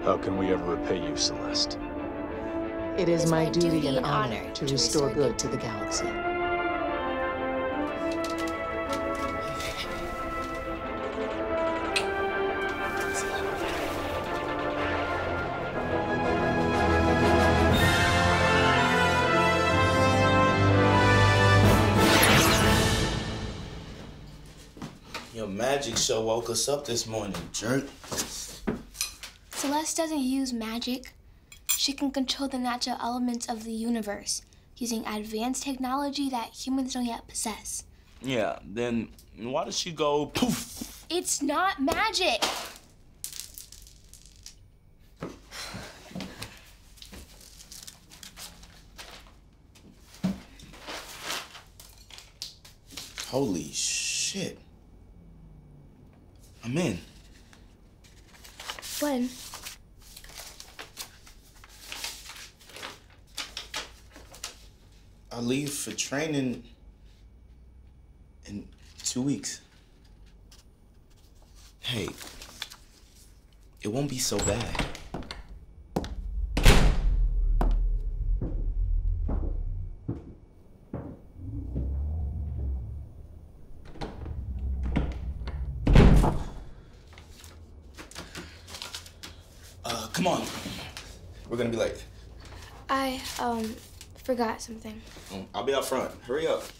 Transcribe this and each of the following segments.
How can we ever repay you, Celeste? It is my duty and honor to restore good to the galaxy. Your magic show woke us up this morning, jerk. Celeste doesn't use magic. She can control the natural elements of the universe using advanced technology that humans don't yet possess. Yeah, then why does she go poof? It's not magic! Holy shit. I'm in. When? I leave for training in 2 weeks. Hey, it won't be so bad. Come on. We're gonna be late. I, forgot something. I'll be out front. Hurry up.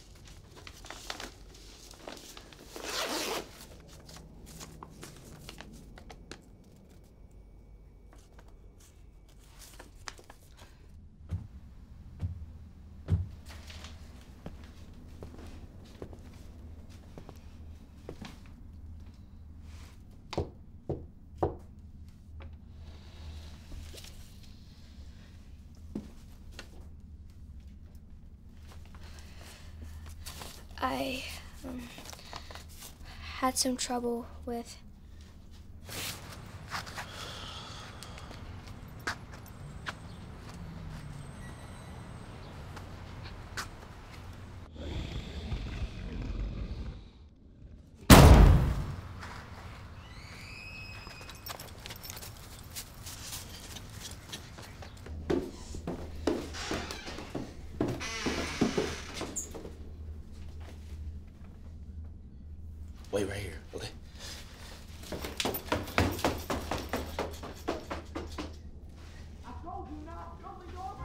I had some trouble with Wait right here, okay? I told you not. Come to your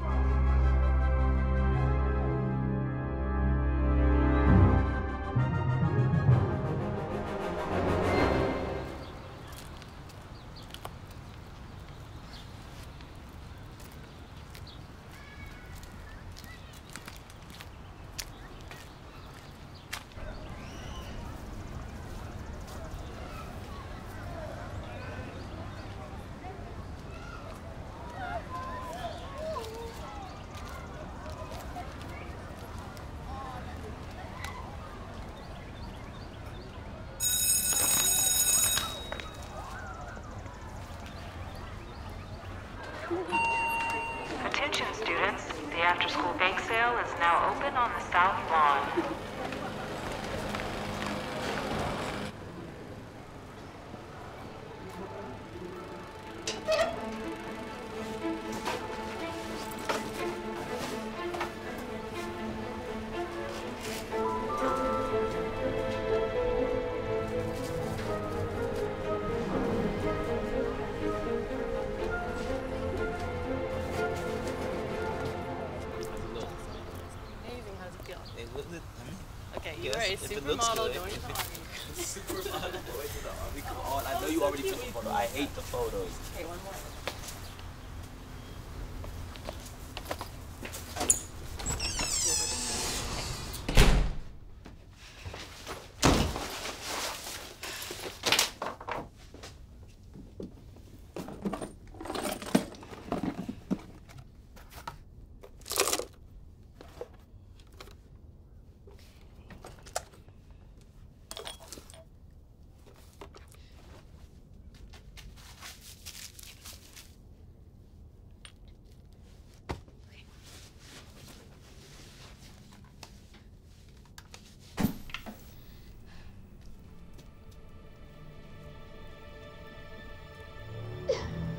Attention students, the after-school bake sale is now open on the South Lawn. Okay, you are a supermodel going to the army. Supermodel going to the army. Come on, I know you already took a photo. I hate the photos. Okay, one more.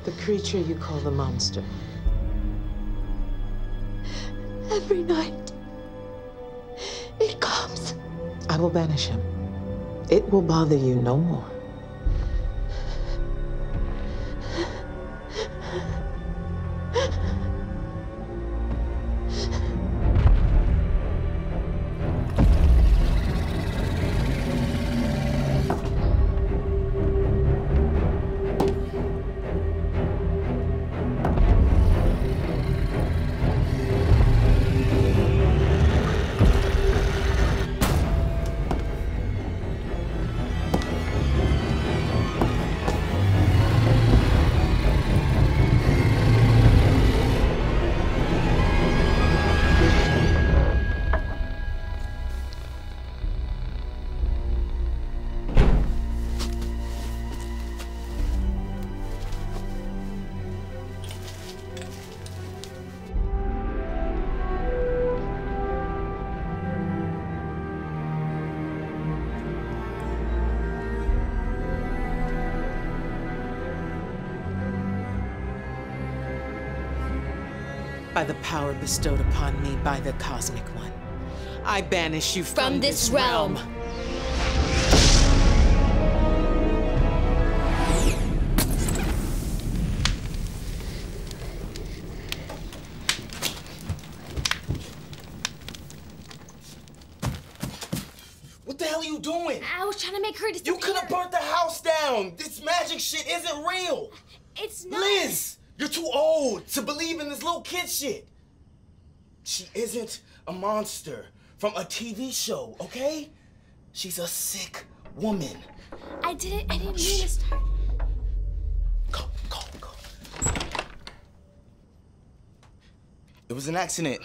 The creature you call the monster. Every night, it comes. I will banish him. It will bother you no more. By the power bestowed upon me by the Cosmic One, I banish you from this realm. What the hell are you doing? I was trying to make her disappear. You could have burnt the house down. This magic shit isn't real. It's not. Liz, you're too old to believe in this little kid shit. She isn't a monster from a TV show, okay? She's a sick woman. I didn't mean to start. Go. It was an accident.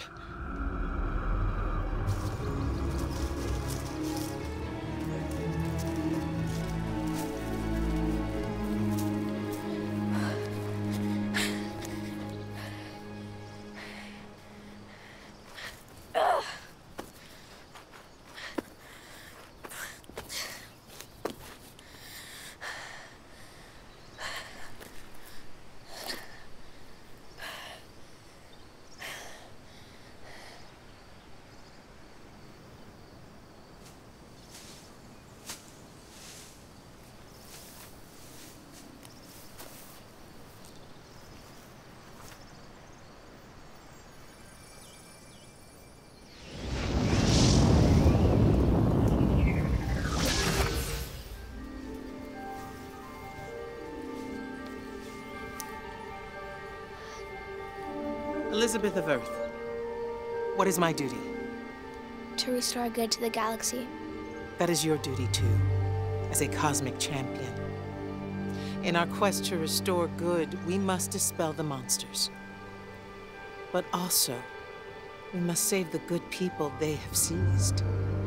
Elizabeth of Earth, what is my duty? To restore good to the galaxy. That is your duty too, as a cosmic champion. In our quest to restore good, we must dispel the monsters. But also, we must save the good people they have seized.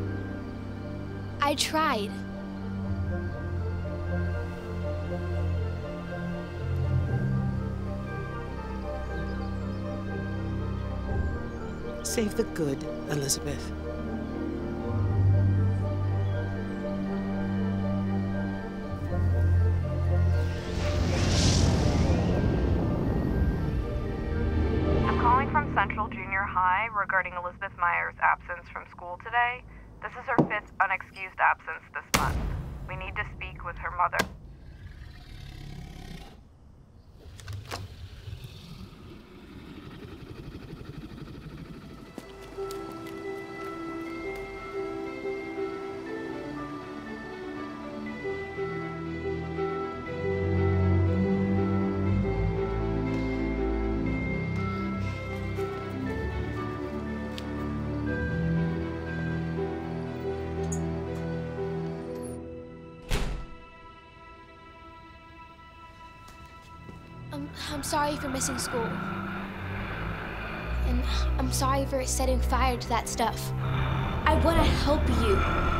I tried. Save the good, Elizabeth. I'm calling from Central Junior High regarding Elizabeth Meyer's absence from school today. This is her 5th unexcused absence this month. We need to speak with her mother. I'm sorry for missing school. And I'm sorry for setting fire to that stuff. I want to help you.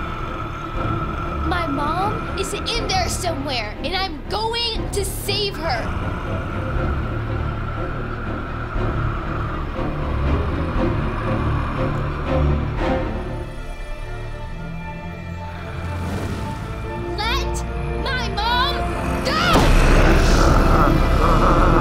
My mom is in there somewhere, and I'm going to save her. Let my mom go!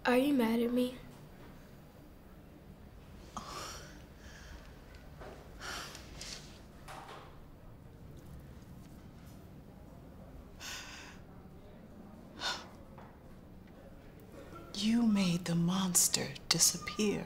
Are you mad at me? You made the monster disappear.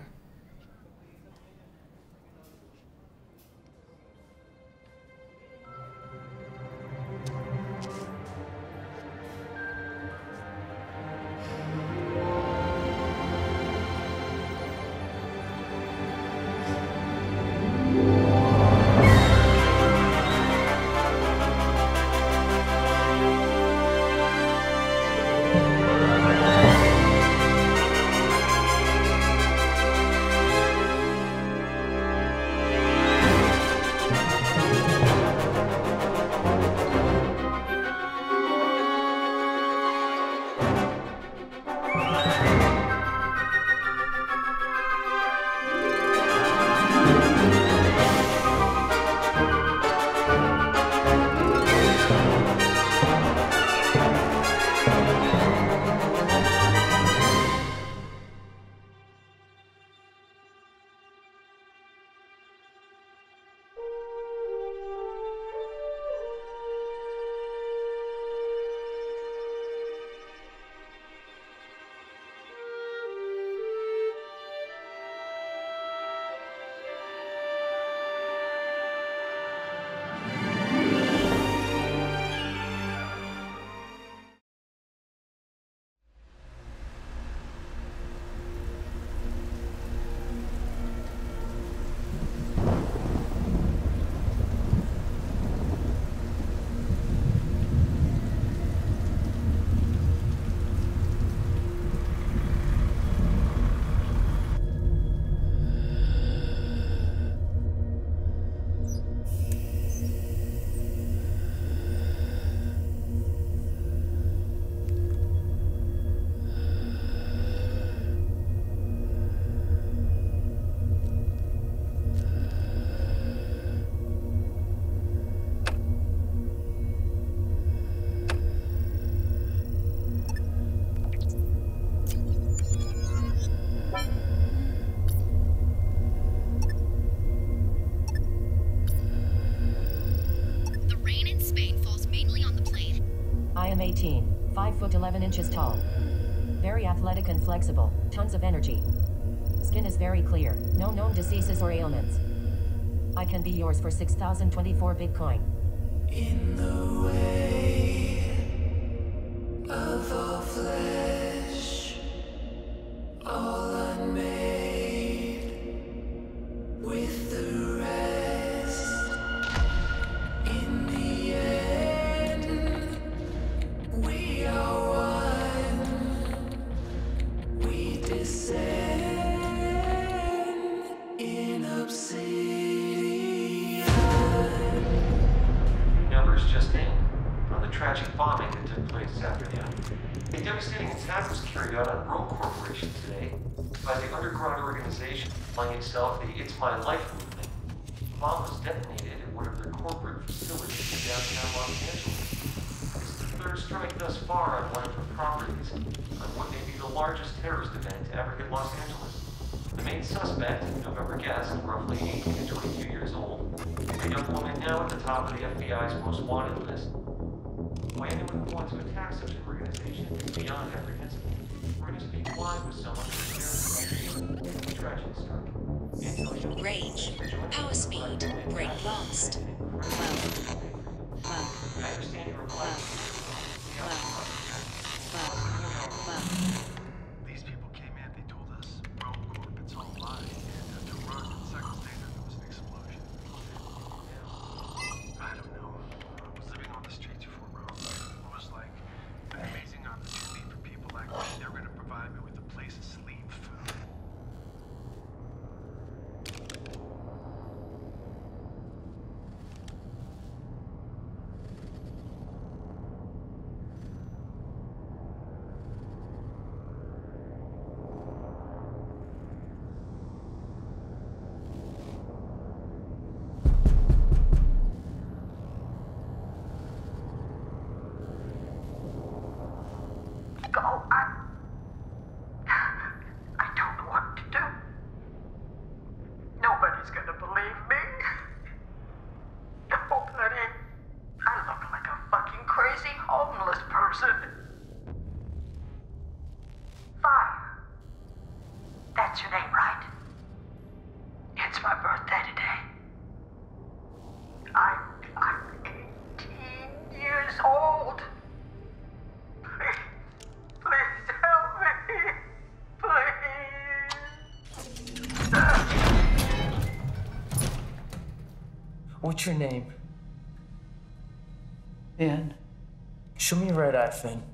I am 18, 5 foot 11 inches tall. Very athletic and flexible, tons of energy. Skin is very clear, no known diseases or ailments. I can be yours for 6,024 Bitcoin. In the way of all flesh, all unmade, with the rest, in the end, we are one, we descend in obsidian. Numbers just in on the tragic bombing that took place this afternoon. A devastating attack was carried out on Robu Corporation today by the underground organization calling itself the It's My Life movement. The bomb was detonated at one of their corporate facilities in downtown Los Angeles. It's the third strike thus far on one of their properties, on what may be the largest terrorist event to ever hit Los Angeles. The main suspect, November guest, roughly 18 to 22 years old, a young woman now at the top of the FBI's most wanted list. Why anyone would want to attack such an organization is beyond comprehensible. We're going to speak live with someone who is very tragedy struck. Range, power speed, brake fast. I understand you're a These people came in, they told us, Robu Corp, it's all a lie. And after run, the second later, there was an explosion. I don't know. I was living on the streets before Robu. It was like an amazing opportunity for people like me. They were going to provide me with a place to sleep, food. person. Fire. That's your name, right? It's my birthday today. I'm 18 years old. Please help me. Please. What's your name? And show me your right eye, Finn.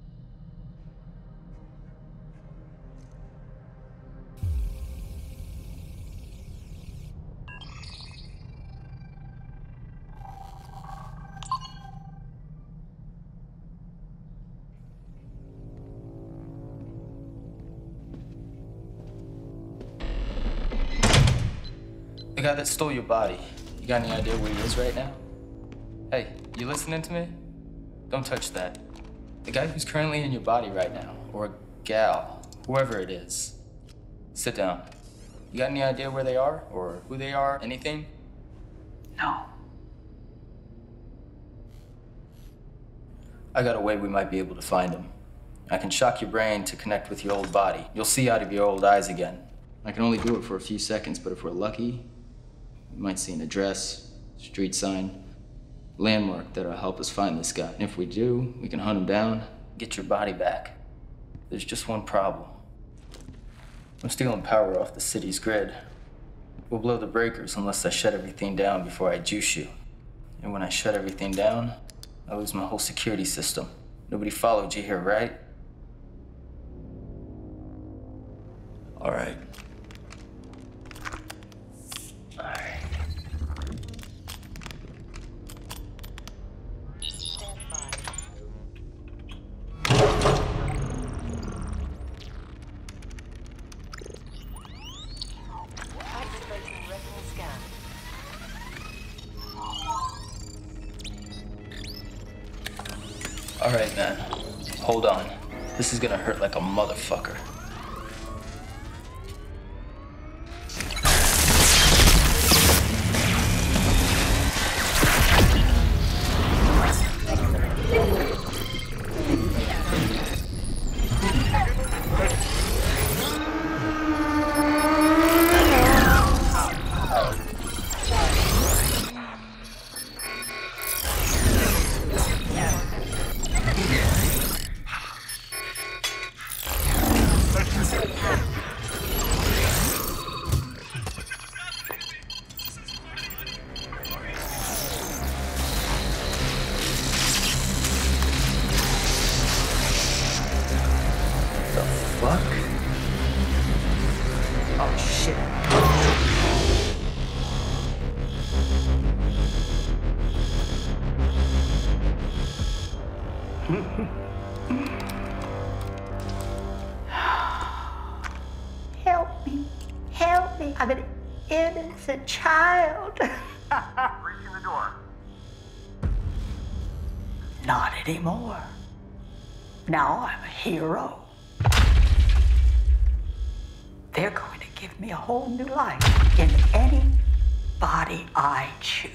The guy that stole your body, you got any idea where he is right now? Hey, you listening to me? Don't touch that. The guy who's currently in your body right now, or a gal, whoever it is. Sit down. You got any idea where they are, or who they are, anything? No. I got a way we might be able to find them. I can shock your brain to connect with your old body. You'll see out of your old eyes again. I can only do it for a few seconds, but if we're lucky, we might see an address, street sign, landmark that'll help us find this guy. And if we do, we can hunt him down, get your body back. There's just one problem. I'm stealing power off the city's grid. We'll blow the breakers unless I shut everything down before I juice you. And when I shut everything down, I lose my whole security system. Nobody followed you here, right? All right. All right, man. Hold on. This is gonna hurt like a motherfucker. Help me. I'm an innocent child. Breaching the door. Not anymore. Now I'm a hero. They're going to give me a whole new life in any body I choose.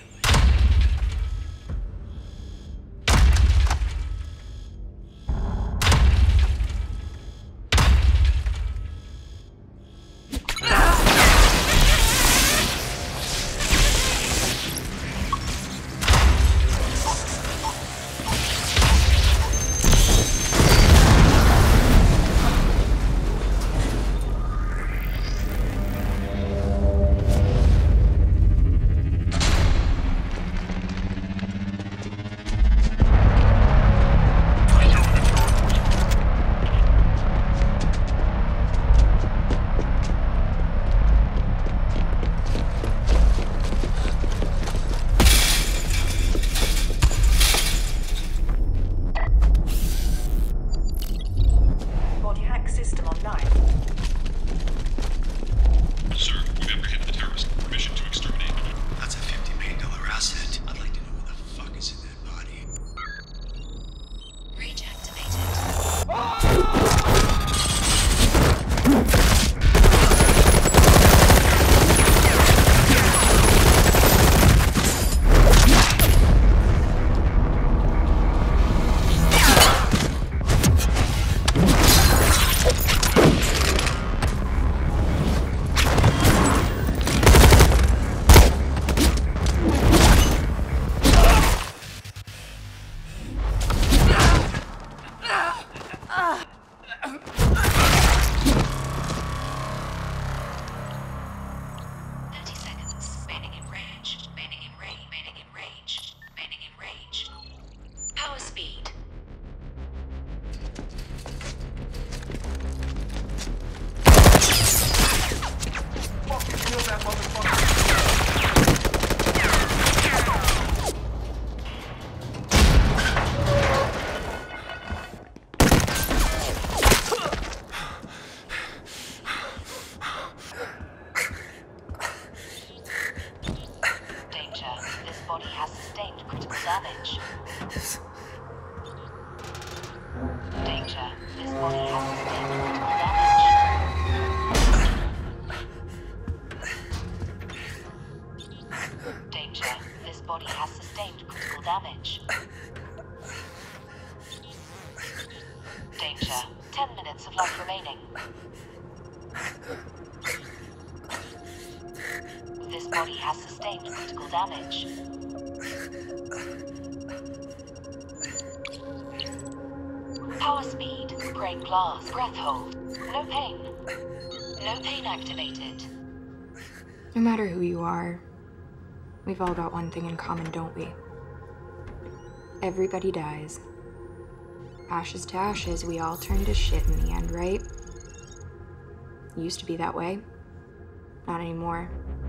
damage. Danger. 10 minutes of life remaining. This body has sustained critical damage. Power speed. Break glass. Breath hold. No pain. No pain activated. No matter who you are, we've all got one thing in common, don't we? Everybody dies. Ashes to ashes, we all turn to shit in the end, right? It used to be that way. Not anymore.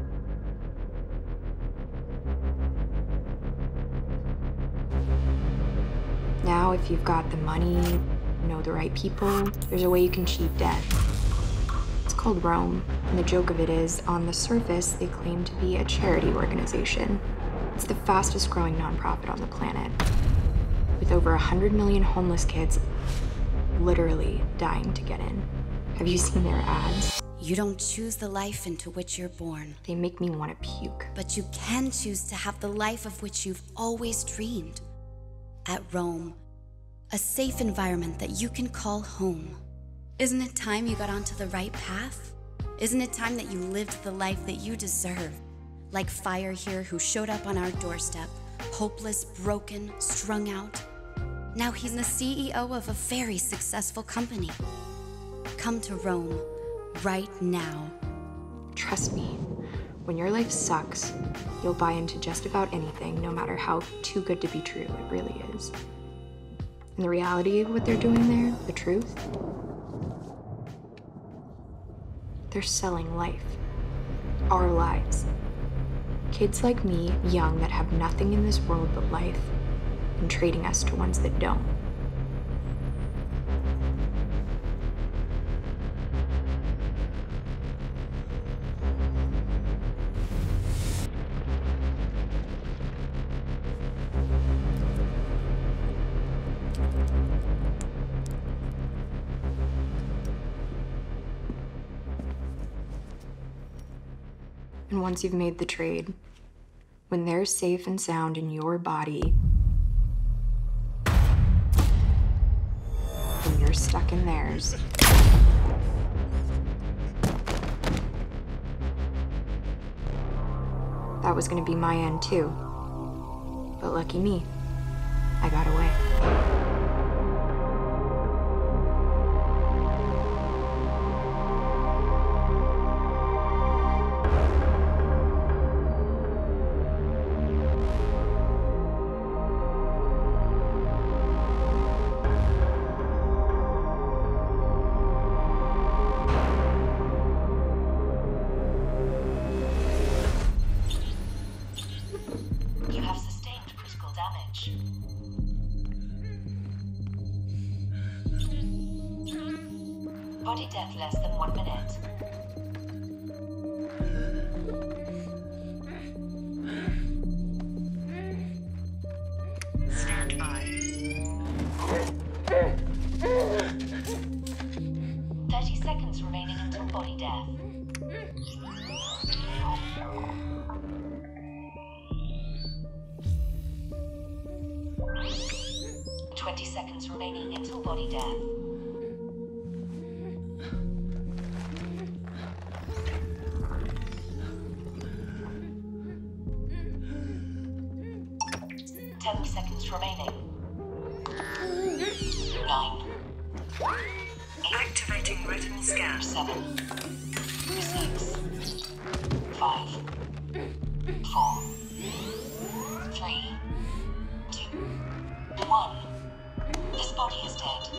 Now, if you've got the money, know the right people, there's a way you can cheat death. It's called Rome, and the joke of it is, on the surface, they claim to be a charity organization. It's the fastest growing nonprofit on the planet, with over 100 million homeless kids literally dying to get in. Have you seen their ads? You don't choose the life into which you're born. They make me want to puke. But you can choose to have the life of which you've always dreamed. At Rome, a safe environment that you can call home. Isn't it time you got onto the right path? Isn't it time that you lived the life that you deserve? Like Fire here, who showed up on our doorstep, hopeless, broken, strung out. Now he's the CEO of a very successful company. Come to Rome, right now. Trust me, when your life sucks, you'll buy into just about anything, no matter how too good to be true it really is. And the reality of what they're doing there, the truth, they're selling life. Our lives. Kids like me, young, that have nothing in this world but life, and trading us to ones that don't. And once you've made the trade, when they're safe and sound in your body, and you're stuck in theirs, that was gonna be my end too. But lucky me, I got away. Body death less than 1 minute. Stand by. 30 seconds remaining until body death. Seconds remaining until body death. Seconds remaining. 9. Activating retinal scan. 7. 6. 5. 4. 3. 2. 1. This body is dead.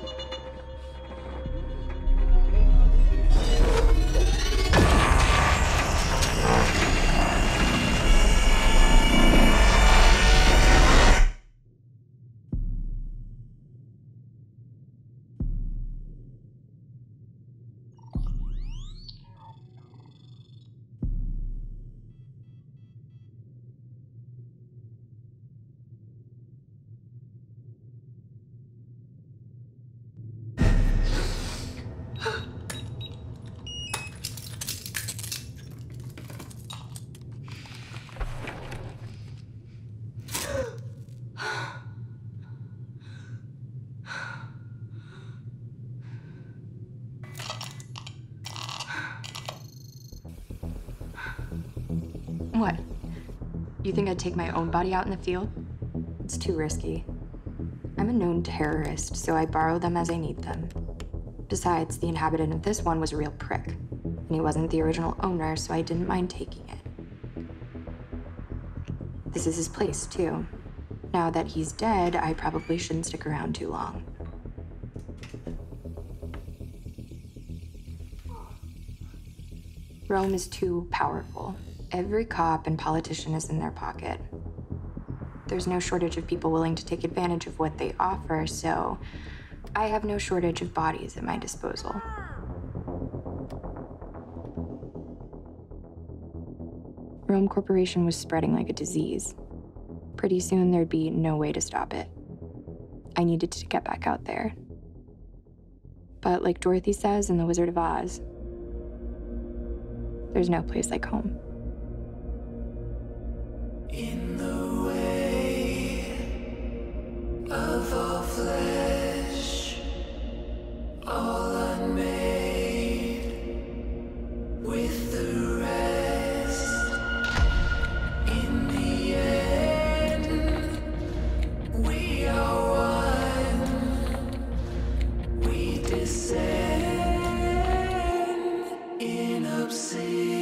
What? You think I'd take my own body out in the field? It's too risky. I'm a known terrorist, so I borrow them as I need them. Besides, the inhabitant of this one was a real prick. And he wasn't the original owner, so I didn't mind taking it. This is his place, too. Now that he's dead, I probably shouldn't stick around too long. Rome is too powerful. Every cop and politician is in their pocket. There's no shortage of people willing to take advantage of what they offer, so I have no shortage of bodies at my disposal. Rome Corporation was spreading like a disease. Pretty soon there'd be no way to stop it. I needed to get back out there. But like Dorothy says in The Wizard of Oz, there's no place like home. In the way of all flesh, all unmade, with the rest. In the end, we are one. We descend in obsidian.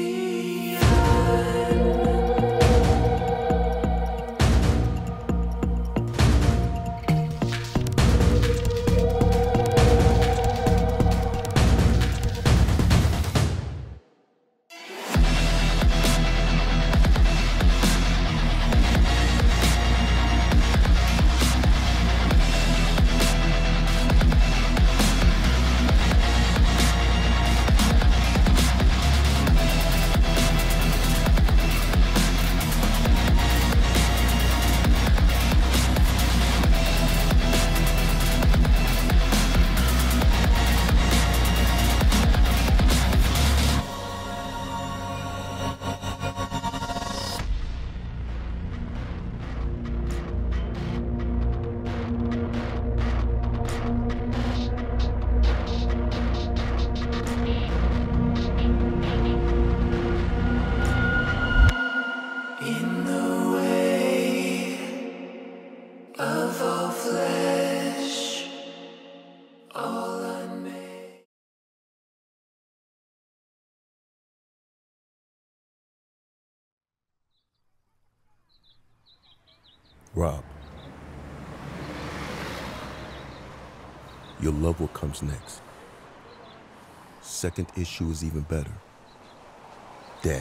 Rob, your love what comes next. Second issue is even better. Dad.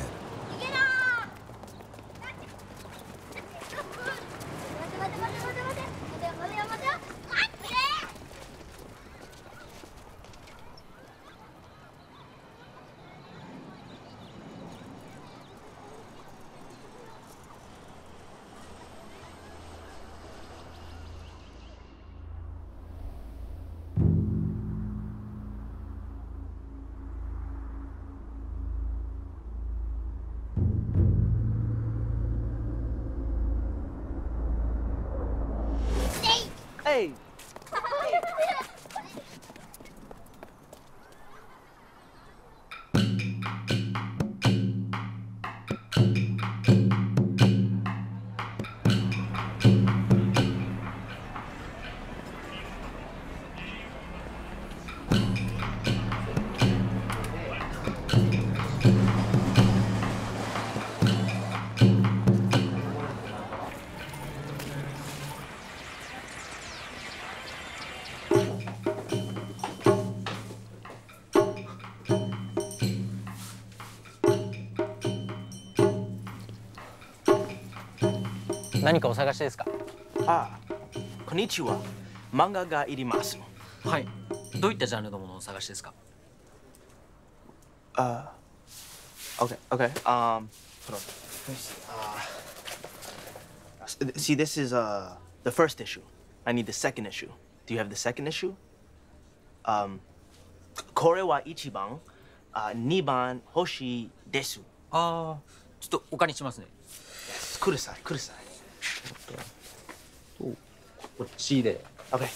Hey! 何かお探しですか？ あ、こんにちは。漫画がいります。 はい。どういったジャンルのものをお探しですか ？Okay. Hold on. Let me see. See, this is the first issue. I need the second issue. Do you have the second issue? これは一番、二番欲しいです。 ああ、ちょっとお借りしますね。 ください。 こっちで。 Okay.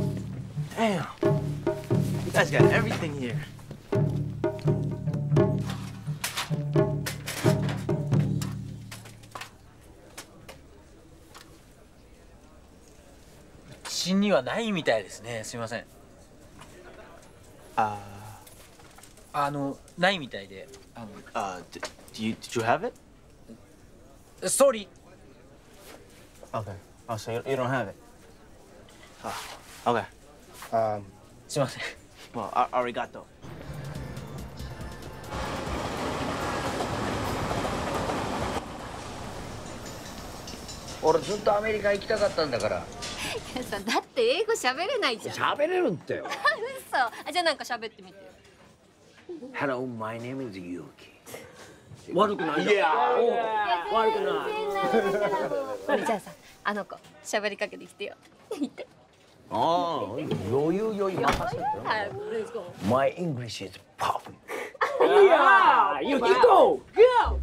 Damn. You guys got everything here. 信にはないみたいですね。すみません。ないみたいで。 Did you have it? Sorry. Okay. Oh, so you don't have it? Okay. すみません。 Well, arigato. 俺ずっとアメリカ行きたかったんだから。 いやさ、だって英語喋れないじゃん。 喋れるってよ。 嘘。じゃあなんか喋ってみてよ。 Hello, my name is Yuki. 悪くないよ。 いや、悪くない。 じゃあさ、あの子喋りかけてきてよ。言って。 ああ、余裕任せてよ。 はい、let's go. My English is perfect. Yeah, Yuki, go. Go.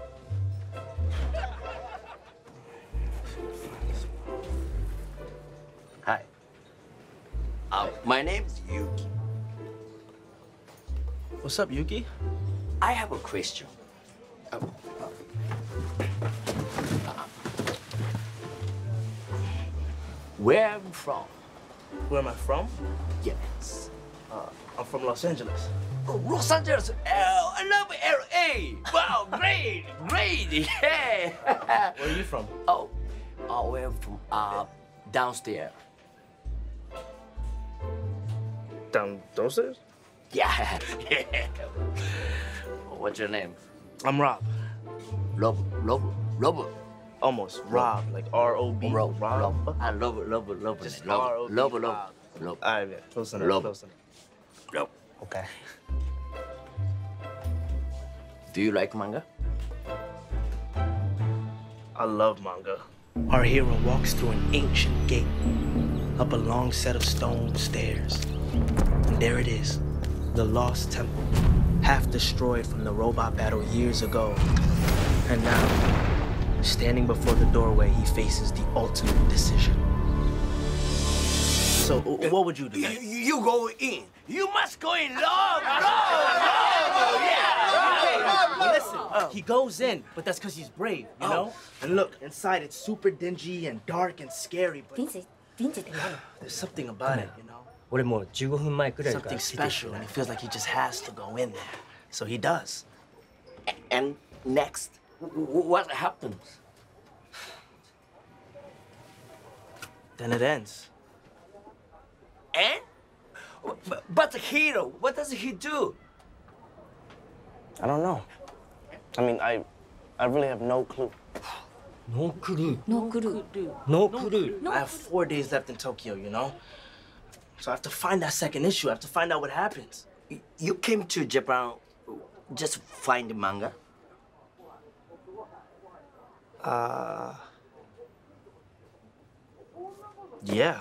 Hi. My name is Yuki. What's up, Yuki? I have a question. Where are you from? Where am I from? Yes. I'm from Los Angeles. Oh, Los Angeles. Oh, I love LA. Wow, great, great. Yeah. Where are you from? Oh, we're from downstairs. Downstairs? Yeah. Yeah. What's your name? I'm Rob. Robu. Almost. Rob, like R-O-B. Rob. Rob. I love it. Just Love. R-O-B. Love. All right, man. Close enough. Rob. Close enough. Rob. Okay. Do you like manga? I love manga. Our hero walks through an ancient gate, up a long set of stone stairs. And there it is, the lost temple, half destroyed from the robot battle years ago. And now, standing before the doorway, he faces the ultimate decision. So, what would you do? You go in. You must go in. Love. Yeah. Well, listen, he goes in, but that's because he's brave, you know? And look, inside it's super dingy and dark and scary, but there's something about it, you know? 俺もう15分前くらいから Something special, and he feels like he just has to go in there. So he does. And next, what happens? Then it ends. And? But the hero, what does he do? I don't know. I mean, I really have no clue. No clue. No clue. No clue. I have 4 days left in Tokyo, you know? So I have to find that second issue. I have to find out what happens. You came to Japan just find the manga? Yeah.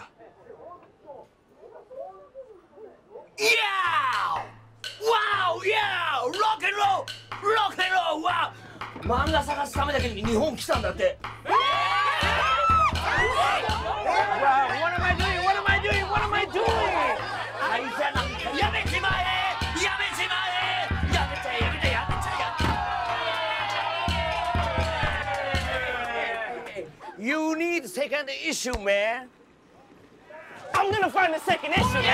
Yeah! Wow! Yeah! Rock and roll! Rock and roll! Wow! 漫画探すためだけに日本来たんだって。 What am I doing? What am I doing? What am I doing? 会社なんかやめちまえ！やめちまえ！やめてやめてやめてやめて。You need second issue, man. I'm gonna find the second issue.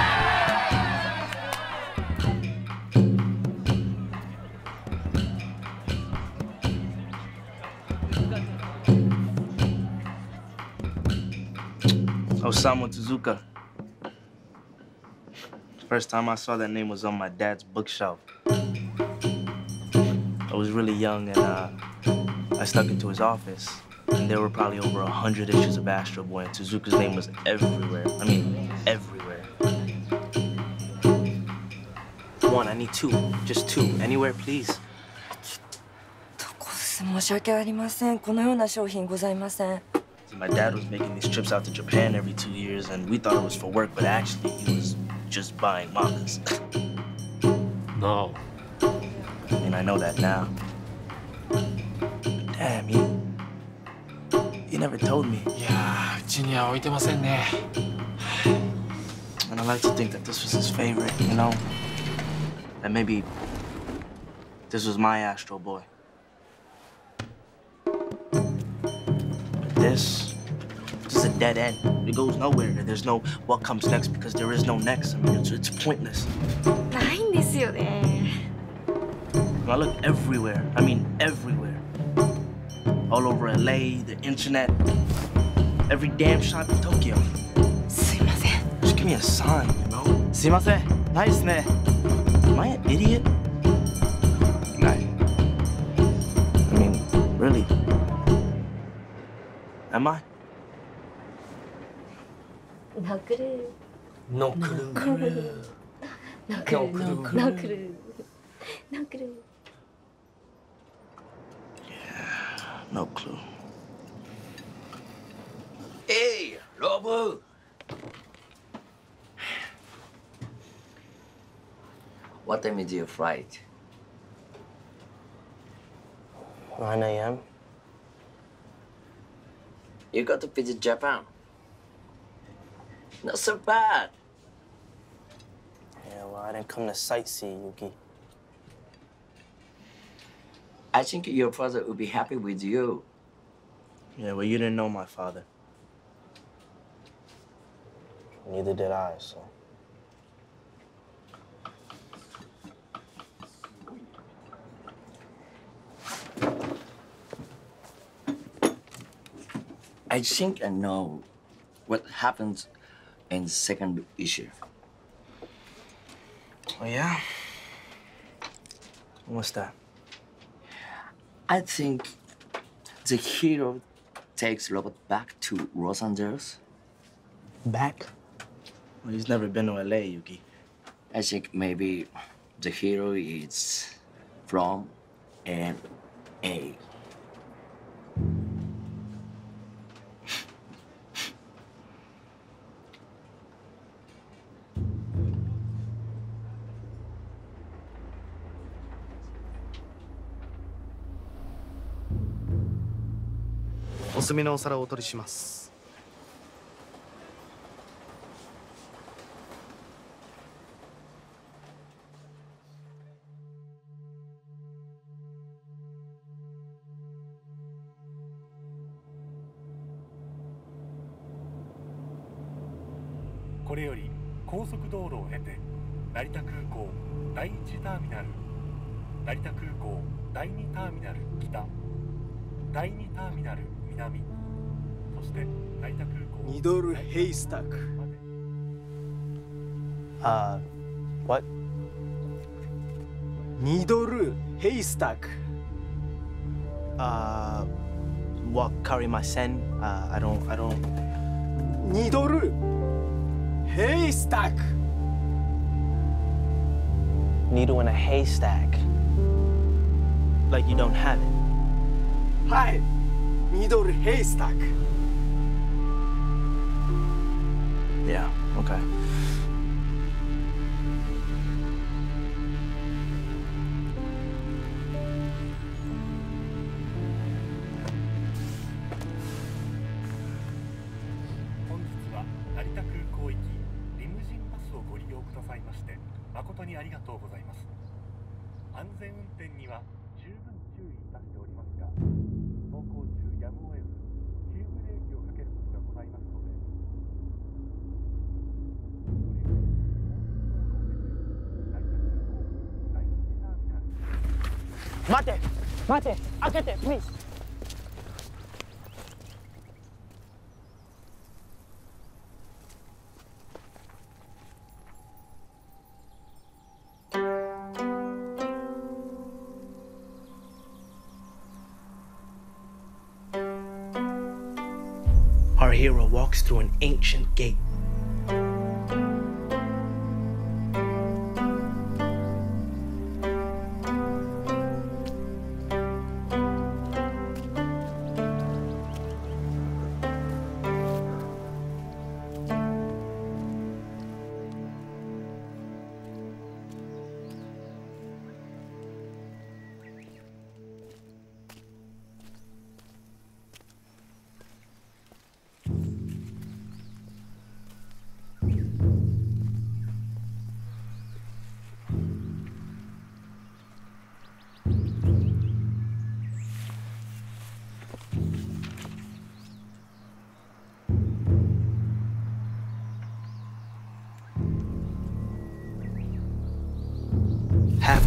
Osamu Tezuka. First time I saw that name was on my dad's bookshelf. I was really young and I snuck into his office. And there were probably over 100 issues of Astro Boy, and Tezuka's name was everywhere. I mean, everywhere. One, I need 2. Just 2. Anywhere, please. 申し訳ありません。このような商品ございません。 My dad was making these trips out to Japan every 2 years, and we thought it was for work, but actually he was just buying mangas. No. I mean, I know that now. But damn, you never told me. いやー、うちには置いてませんね。 And I like to think that this was his favorite, you know? That maybe this was my Astro Boy. But this is a dead end. It goes nowhere. There's no what comes next because there is no next. I mean, it's pointless. ないんですよね。 I look everywhere. I mean, everywhere. All over LA, the internet, every damn shop in Tokyo. すいません。 Just give me a sign, you know? すいません。ないですね。Am I an idiot? ない。I mean, really? Am I? No clue. No clue. No clue. No clue. No clue. No clue. No clue. Hey, Robu! What time is your flight? 9 a.m. You got to visit Japan. Not so bad. Yeah, well, I didn't come to sightsee, Yuki. I think your father would be happy with you. Yeah, well, you didn't know my father. Neither did I, so. I think I know what happens in the second issue. Oh, yeah? What's that? I think the hero takes Robert back to Los Angeles. Back? Well, he's never been to LA, Yuki. I think maybe the hero is from LA. 「これより高速道路を経て成田空港第1ターミナル、成田空港第2ターミナル北、第2ターミナル南、そして成田空港ニドル・ヘイスタック。 What? ニドル・ヘイスタック。 What, carry my sen? I don't... ニドル・ヘイスタック。 Needle in a haystack. Like you don't have it. はい。ニドル・ヘイスタック。 Yeah, okay. Please. Our hero walks through an ancient gate.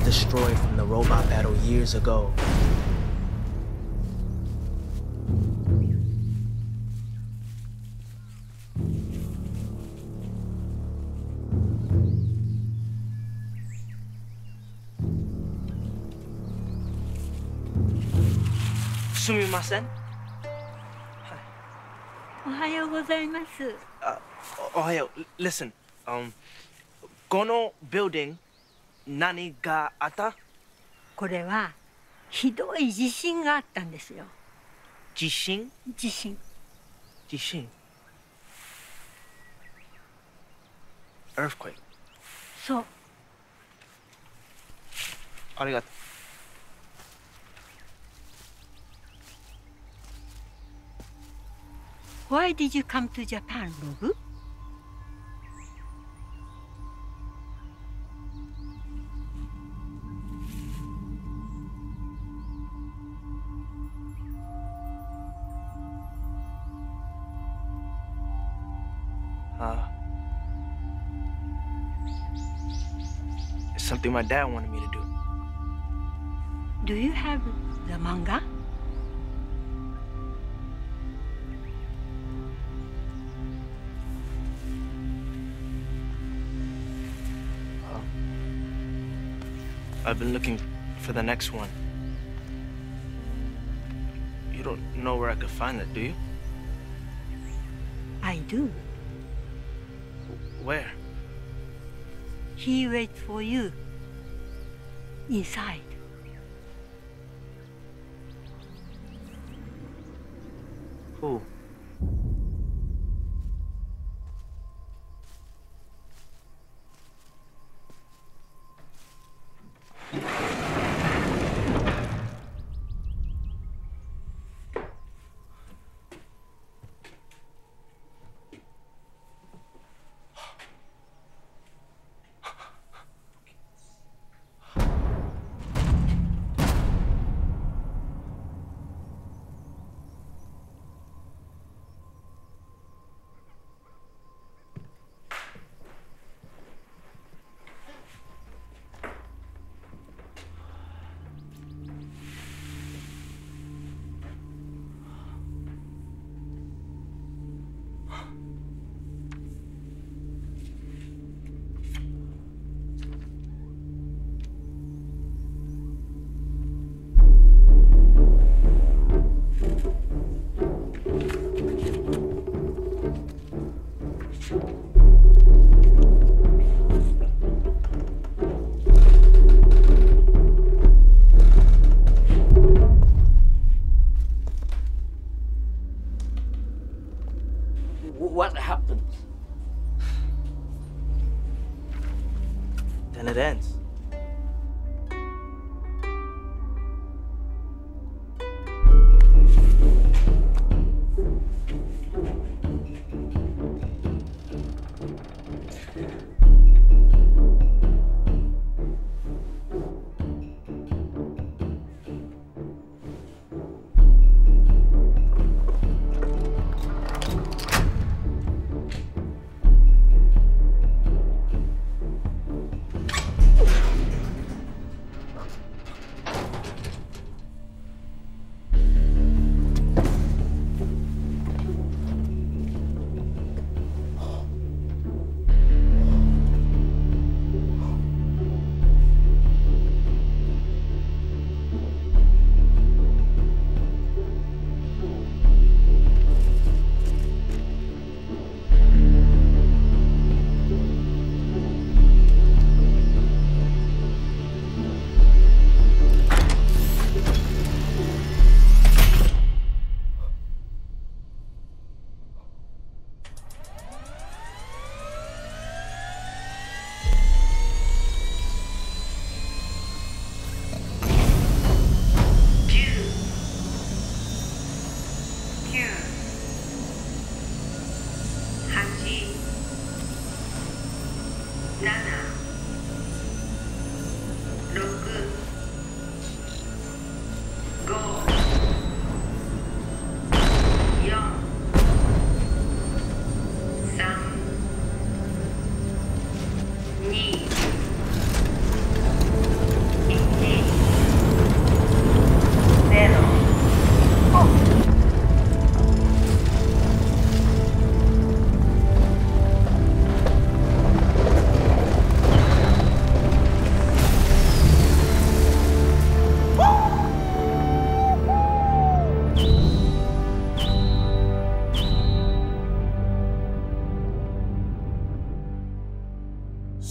destroyed from the robot battle years ago. Sumimasen? おはようございます。 Ohio, listen, この building 何があった？ これはひどい地震があったんですよ。 地震？ 地震。 地震。Earthquake。 そう。 ありがとう。 Why did you come to Japan, Robu? It's something my dad wanted me to do. Do you have the manga? I've been looking for the next one. You don't know where I could find it, do you? I do. Where? He waits for you. Inside. Who? What happened? Then it ends.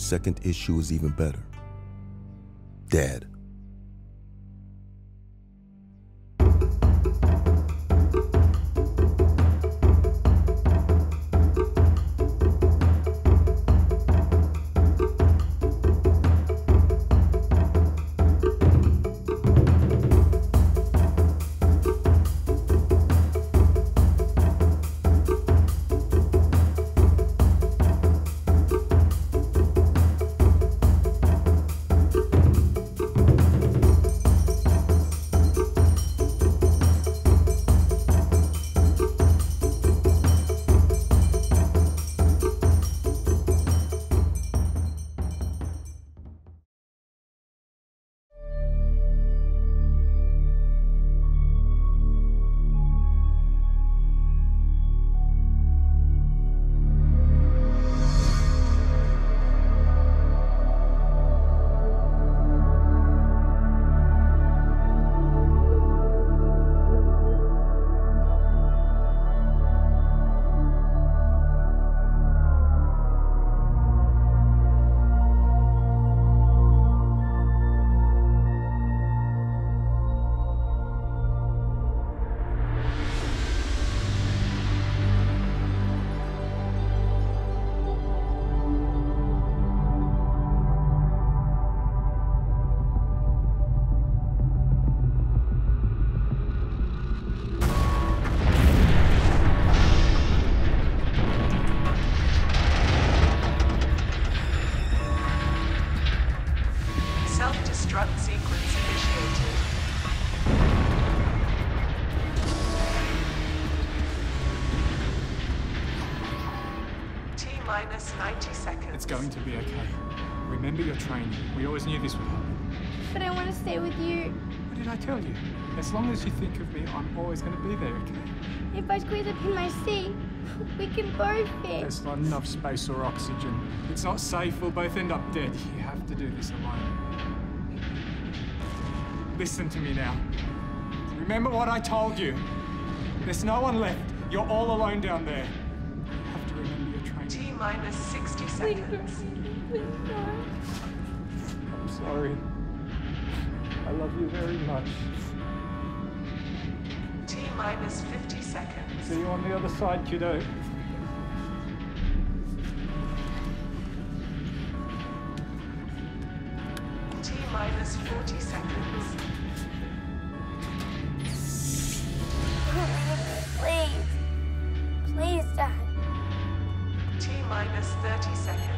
second issue is even better. Dad. Self-destruct sequence initiated. T-minus 90 seconds. It's going to be okay. Remember your training. We always knew this would happen. But I want to stay with you. What did I tell you? As long as you think of me, I'm always going to be there, okay? If I squeeze up in my seat, we can both fit. There's not enough space or oxygen. It's not safe. We'll both end up dead. You have to do this alone. Listen to me now. Remember what I told you. There's no one left. You're all alone down there. You have to remember your training. T-minus 60 seconds. I'm sorry. I love you very much. T-minus 50 seconds. See you on the other side, kiddo. T-minus 40 seconds. Please. Please, Dad. T-minus 30 seconds.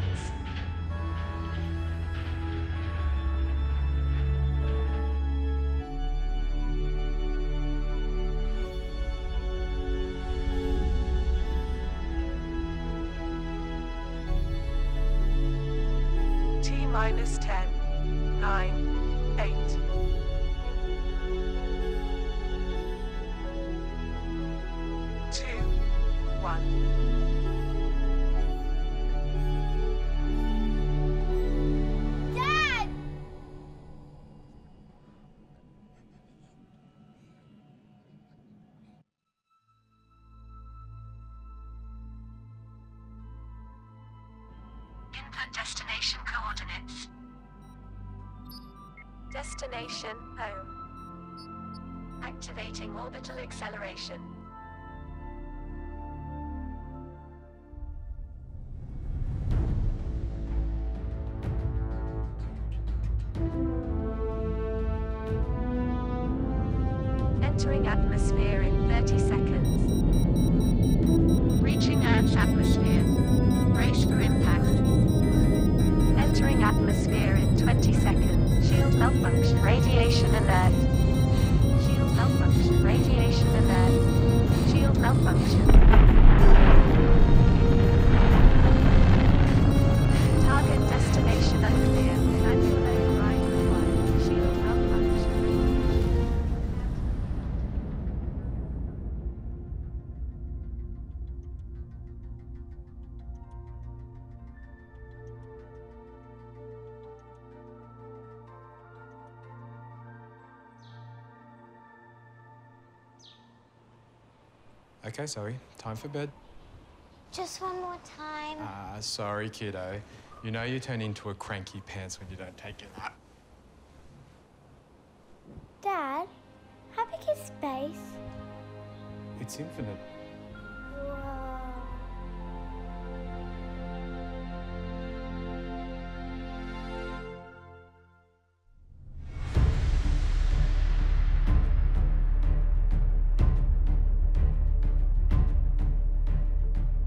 T-minus 10, 9, 8. Two, 1. Dad! Input destination coordinates. Destination home. Activating orbital acceleration. Entering atmosphere in 30 seconds. Reaching Earth's atmosphere. Brace for impact. Entering atmosphere in 20 seconds. Shield malfunction. Radiation alert. Shield malfunction. Radiation alert. Shield malfunction. Target destination unclear. Manual override required. Shield malfunction. Okay, Zoe. Time for bed. Just one more time. Sorry, kiddo. You know you turn into a cranky pants when you don't take your nap. Dad, how big is space? It's infinite. Whoa.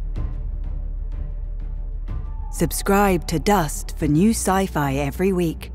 Subscribe to Dust for new sci-fi every week.